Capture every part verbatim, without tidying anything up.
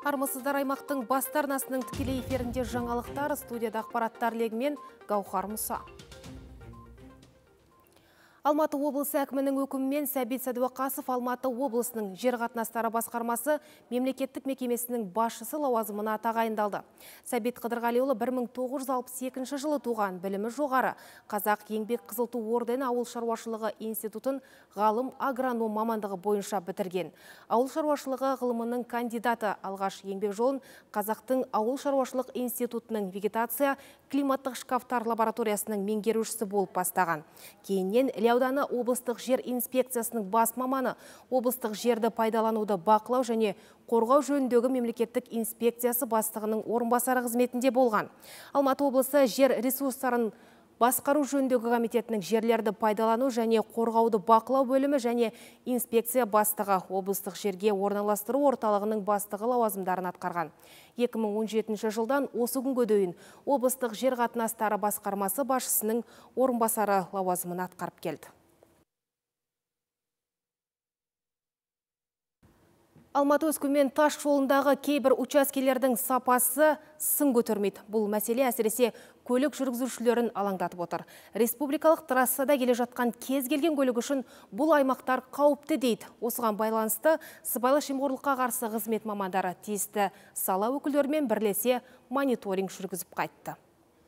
Армысыздар, аймақтың бастар арнасының тікелей эфирінде жаңалықтар, студияда ақпараттар легімен Гаухар Мұса. Алматы облысы әкімінің өкімімен Сәбит Сәдуақасов Алматы облысының жер қатынастары басқармасы мемлекеттік мекемесінің басшысы лауазымына тағайындалды. Сәбит Қыдырғалиұлы бір мың тоғыз жүз алпыс екінші жылы туған, білімі жоғары, Қазақ еңбек қызыл ту ордені ауыл шаруашылығы институтын ғалым агроном мамандығы бойынша бітірген. Ауыл шаруашылығы ғылымының кандидаты, алғаш еңбек жолын Қазақтың ауыл шаруашылық институтының вегетация климаттық шкафтар лабораториясының меңгерушісі болып бастаған. Кейіннен Іле ауданы облыстық жер инспекциясының бас маманы, облыстық жерді пайдалануды бақылау және қорғау жөніндегі мемлекеттік инспекциясы бастығының орынбасары қызметінде болған. Алматы облысы жер ресурстарын басқару жөніндегі комитетінің жерлерді пайдалану және қорғауды бақылау бөлімі және инспекция бастығы, облыстық жерге орналастыру орталығының бастығы лауазымдарын атқарған. екі мың он жетінші жылдан осы күнге дейін облыстық жер қатынастары басқармасы басшысының орынбасары лауазымын атқарып келді. Алматы-Өскемен тас жолындағы кейбір учаскелердің сапасы сын көтермейді. Бұл мәселе әсіресе көлік жүргізушілерін алаңдатып отыр. Республикалық трассада келе жатқан кез келген көлік үшін бұл аймақтар қауіпті дейді. Осыған байланысты сыбайлас жемқорлыққа қарсы қызмет мамандары тиісті сала өкілдерімен бірлесе мониторинг жүргізіп қайтты.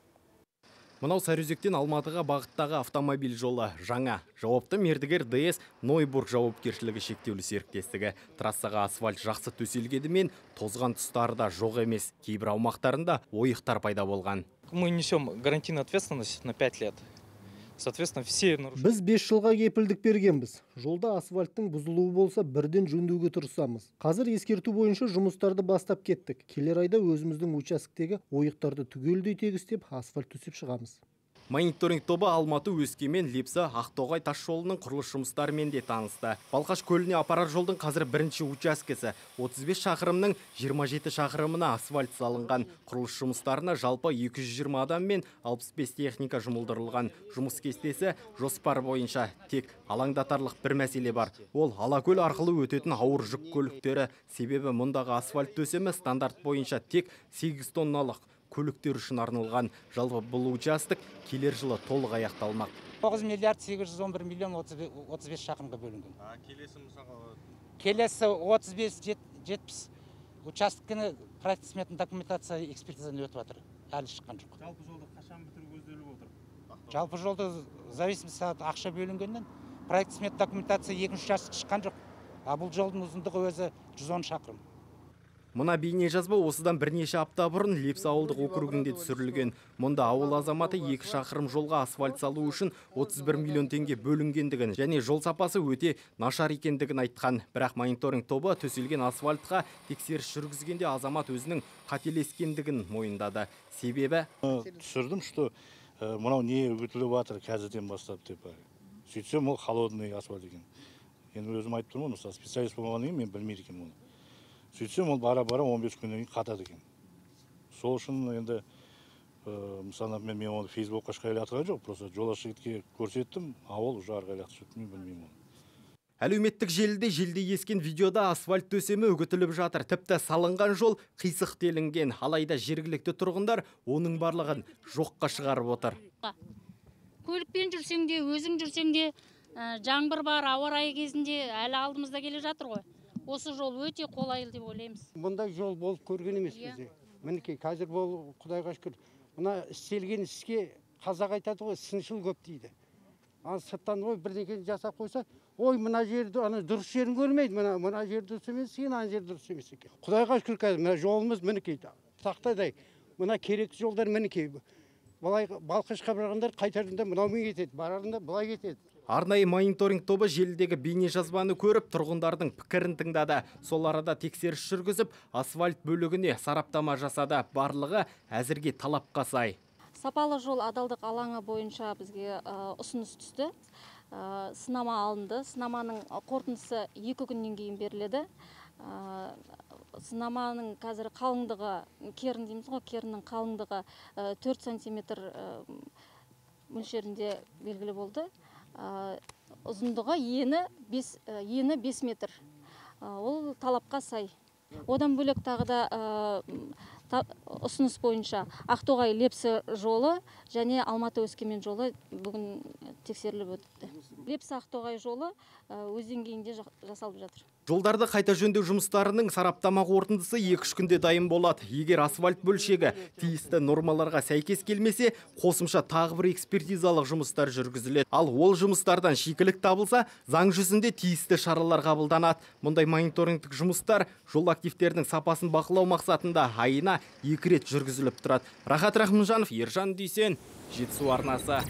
Мынау Сарыөзектен Алматыға бағыттағы автомобиль жолы жаңа. Жауапты мердігер ДС Нойбург жауапкершілігі шектеулі серіктестігі. Трассаға асфальт жақсы төселгенімен тозған тұстары да жоқ емес. Кейбір аумақтарында ойықтар пайда болған. Мы несем гарантийную ответственность на пять лет. Соответственно, все нарушения. Біз бес жылға кепілдік бергенбіз. Жолда асфальттың бұзылуы болса, бірден жөндеуге тырысамыз. Қазір ескерту бойынша жұмыстарды бастап кеттік. Келер айда өзіміздің учаскедегі ойықтарды түгелдей тегістеп, асфальт төсеп шығамыз. Мониторинг тобы Алматы, Өскемен, Лепсі, Ақтоғай тас жолының құрылыс жұмыстарымен де танысты. Балқаш көліне апарар жолдың қазір бірінші учаскесі отыз бес шақырымның жиырма жеті шақырымына асфальт салынған. Құрылыс жұмыстарына жалпы екі жүз жиырма адам мен алпыс бес техника жұмылдырылған. Жұмыс кестесі жоспар бойынша. Тек алаңдатарлық бір мәселе бар. Ол Алакөл арқылы өтетін ауыр жүк көліктері. Себебі мұндағы асфальт төсемі стандарт бойынша тек сегіз тонналық көліктер үшін арналған. Жалпы бұл участок келер жылы толық аяқталмақ. тоғыз миллиард сегіз жүз он бір миллион отыз бес шақырымға бөлінген. Келесі мысалға? Келесі отыз бес жетпіс учаскені проект сметный документация экспертизадан өтіп жатыр. Әлі шыққан жоқ. Жалпы жолды қашан бітіру көзделіп отыр? Жалпы жолды зависимости ақша бөлінгеннен проект сметный документация екінші участок шыққан жоқ. А бұл жолдың ұзындығы өзі жүз он шақырым. Мына бейне жазба осыдан бірнеше апта бұрын Лепсі ауылдық округінде түсірілген. Мұнда ауыл азаматы екі шақырым жолға асфальт салу үшін отыз бір миллион теңге бөлінгендігін және жол сапасы өте нашар екендігін айтқан. Бірақ мониторинг тобы төселген асфальтқа тексеріс жүргізгенде азамат өзінің қателескендігін мойындады. Себебі түсірдім, что мынау не өтіліп жатыр қазірден бастап деп. Сөйтсем ол холодный асфальт екен. Енді өзім айтып тұрмын, мысалы специалист болмағаннан кейін мен білмейді екенмін оны. Сөйтсем ол бара-бара он бес күннен кейін қатады екен. Сол үшін енді мысалы мен оны фейсбукқа ешқайлатқан жоқ, просто жолаушы жігітке көрсеттім, а ол уже арғайлатып жүрді, мен білмеймін оны. Әлеуметтік желіде желдей ескен видеода асфальт төсемі үгітіліп жатыр. Тіпті салынған жол қисық делінген. Алайда жергілікті тұрғындар оның барлығын жоққа шығарып отыр. Көлікпен жүрсең де, өзің жүрсең де, жаңбыр бар, ауа райы кезінде әлі алдымызда келе жатыр ғой. Осы жол өте қолайлы деп ойлаймыз. Бұндай жол болып көрген емес бізде. Мінекей қазір бол, Құдайға шүкір. Мына істелген іске қазақ айтады ғой, сыншыл көп дейді. Ана сырттан ой бірдеңені жасап қойса, ой мына жерді ана дұрыс жерін көрмейді. Мына мына жер дұрыс емес екен, ана жер дұрыс емес екен. Құдайға шүкір қазір мына жолымыз мінекей тақтайдай. Мына керекті жолдар мінекей. Былай Балқашқа барғандар қайтарында мынаумен кетеді, барарында былай кетеді. Арнайы мониторинг тобы желідегі бейне жазбаны көріп, тұрғындардың пікірін тыңдады. Сол арада тексеріс жүргізіп, асфальт бөлігіне сараптама жасады. Барлығы әзірге талапқа сай. Сапалы жол адалдық алаңы бойынша бізге ұсыныс түсті. Сынама алынды. Сынаманың қорытындысы екі күннен кейін беріледі. Сынаманың қазір қалыңдығы, керін дейміз ғой, керінің қалыңдығы төрт сантиметр мөлшерінде белгілі болды. Ұзындығы ені бес метр. Ол талапқа сай. Одан бөлек тағы да ұсыныс бойынша Ақтоғай Лепсі жолы және Алматы Өскемен жолы бүгін тексеріліп өтті. Лепсі Ақтоғай жолы өз деңгейінде жасалып жатыр. Жолдарды қайта жөндеу жұмыстарының сараптама қорытындысы екі үш күнде дайын болады. Егер асфальт бөлшегі тиісті нормаларға сәйкес келмесе, қосымша тағы бір экспертизалық жұмыстар жүргізіледі. Ал ол жұмыстардан шикілік табылса, заң жүзінде тиісті шаралар қабылданады. Мұндай мониторингтік жұмыстар жол активтерінің сапасын бақылау мақсатында айына екі рет жүргізіліп тұрады. Рахат Рахымжанов, Ержан Дүйсен, Жетісу арнасы.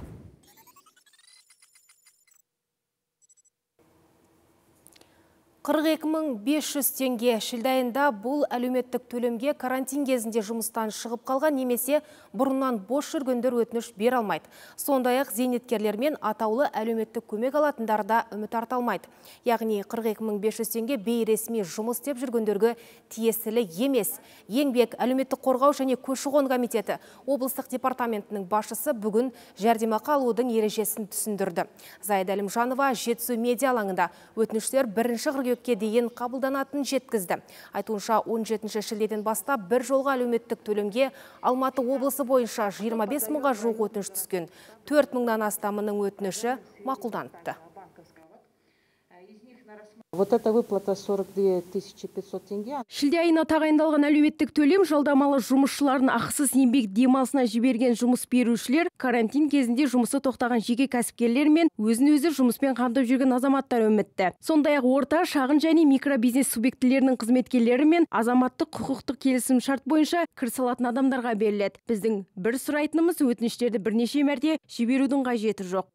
қырық екі мың бес жүз теңге шілде айында бұл әлеуметтік төлемге карантин кезінде жұмыстан шығып қалған немесе бұрыннан бос жүргендер өтініш бере алмайды. Сондай-ақ зейнеткерлер мен атаулы әлеуметтік көмек алатындар да үміт арта алмайды. Яғни қырық екі мың бес жүз теңге бейресми жұмыс істеп жүргендерге тиесілі емес. Еңбек, әлеуметтік қорғау және көші-қон комитеті облыстық департаментінің басшысы бүгін жәрдемақы алудың ережесін түсіндірді. Зайда Әлімжанова Жетісу медиа алаңында өтініштер бірінші қыркүйекке дейін қабылданатын жеткізді. Айтуынша он жетінші шілдеден бастап бір жолға әлеуметтік төлемге Алматы облысы бойынша жиырма бес мыңға жуық өтініш түскен. төрт мыңнан астамының өтініші мақұлданыпты. Вот эта выплата сорок две тысячи пятьсот тенге. Шілде айына тағайындалған әлеуметтік төлем жалдамалы жұмысшыларын ақысыз еңбек демалысына жіберген жұмыс берушілер, карантин кезінде жұмысы тоқтаған жеке кәсіпкерлер мен өзін-өзі жұмыспен қамтып жүрген азаматтар үмітті. Сондай-ақ орта, шағын және микробизнес субъектілерінің қызметкерлері мен азаматтық құқықтық келісім шарт бойынша кіріс алатын адамдарға беріледі. Біздің бір сұрайтынымыз өтініштерді бірнеше мәрте жіберудің қажеті жоқ.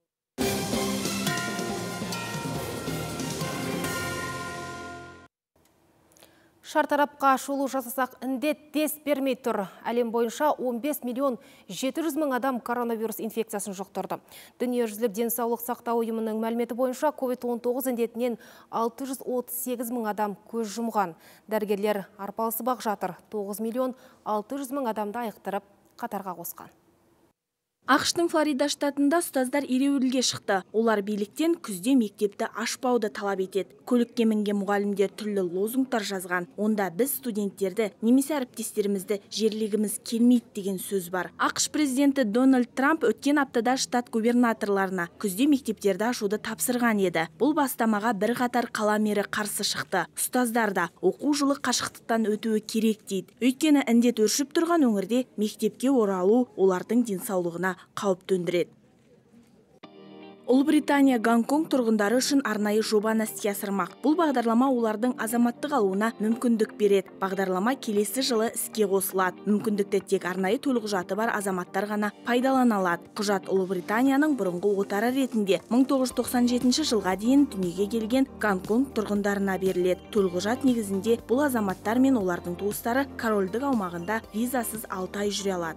Шартарапқа шолу жасасақ індет дес бермей тұр. Әлем бойынша он бес миллион жеті жүз мың адам коронавирус инфекциясын жұқтырды. Дүниежүзілік денсаулық сақтау ұйымының мәліметі бойынша ковид он тоғыз індетінен алты жүз отыз сегіз мың адам көз жұмған. Дәрігерлер арпалысы бақ жатыр. тоғыз миллион алты жүз мың адамды айықтырып қатарға қосқан. ақш-тың Флорида штатында ұстаздар ереуілге шықты. Олар биліктен күзде мектепті ашпауды талап етеді. Көлікке мінген мұғалімдер түрлі лозунгтар жазған. Онда біз студенттерді немесе әріптестерімізді жерлегіміз келмейді деген сөз бар. ақш президенті Дональд Трамп өткен аптада штат губернаторларына күзде мектептерді ашуды тапсырған еді. Бұл бастамаға бір қатар қала мері қарсы шықты. Ұстаздар да оқу жылы қашықтықтан өтуі керек дейді. Өйткені індет өршіп тұрған өңірде мектепке оралу олардың денсаулығына қауіп төндіреді. Ұлыбритания Гонконг тұрғындары үшін арнайы жобаны іске асырмақ. Бұл бағдарлама олардың азаматтық алуына мүмкіндік береді. Бағдарлама келесі жылы іске қосылады. Мүмкіндікті тек арнайы төлқұжаты бар азаматтар ғана пайдалана алады. Құжат Ұлыбританияның бұрынғы отары ретінде мың тоғыз жүз тоқсан жетінші жылға дейін дүниеге келген Гонконг тұрғындарына беріледі. Төлқұжат негізінде бұл азаматтар мен олардың туыстары корольдік аумағында визасыз алты ай жүре алады.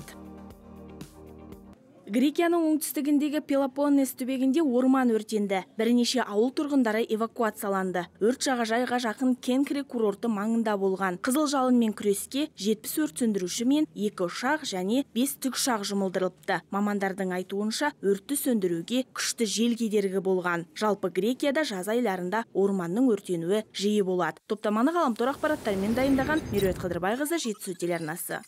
Грекияның оңтүстігіндегі Пелопоннес түбегінде орман өртенді. Бірнеше ауыл тұрғындары эвакуацияланды. Өрт жағажайға жақын Кенкре курорты маңында болған. Қызыл жалынмен күреске жетпіс өрт сөндіруші мен екі ұшақ және бес тікұшақ жұмылдырылыпты. Мамандардың айтуынша өртті сөндіруге күшті жел кедергі болған. Жалпы Грекияда жаз айларында орманның өртенуі жиі болады. Топтаманы ғаламтор ақпараттарымен дайындаған Меруерт Қыдырбайқызы, Жетісу телеарнасы.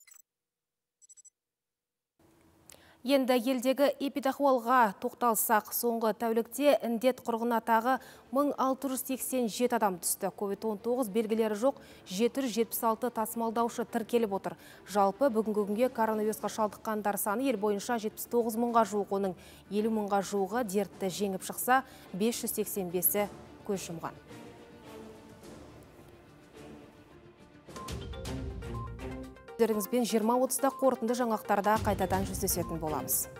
Енді елдегі эпидахуалға тоқталсақ, соңғы тәулікте індет құрығына тағы мың алты жүз сексен жеті адам түсті. ковид он тоғыз белгілері жоқ жеті жүз жетпіс алты тасымалдаушы тіркеліп отыр. Жалпы бүгінгі күнге коронавирусқа шалдыққандар саны ел бойынша жетпіс тоғыз мыңға жуық, оның елу мыңға жуығы дертті жеңіп шықса, бес жүз сексен бесі көз жұмған. Өздеріңізбен жиырма отызда қорытынды жаңалықтарда қайтадан жүздесетін боламыз.